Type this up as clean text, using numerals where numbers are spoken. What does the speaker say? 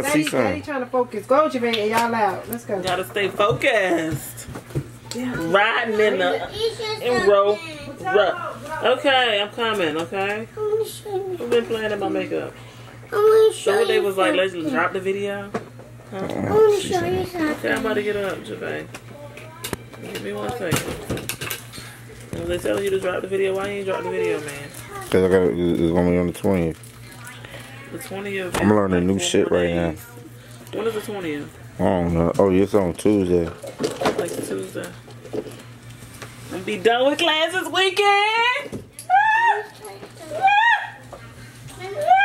see something. Daddy trying to focus. Go, Javane, and y'all out. Let's go. Gotta stay focused. Riding in the row. Okay, I'm coming. Okay. Who's been playing in my makeup? So they was like, let's drop the video. Huh? I want to show you something. Okay, I'm about to get up, Javane. Give me 1 second. When they telling you to drop the video, why you ain't drop the video, man? Because it's going to be on the 20th. The 20th. I'm learning new shit right now. When is the 20th? I don't know. Oh, it's on Tuesday. Like Tuesday. I'm be done with class this weekend.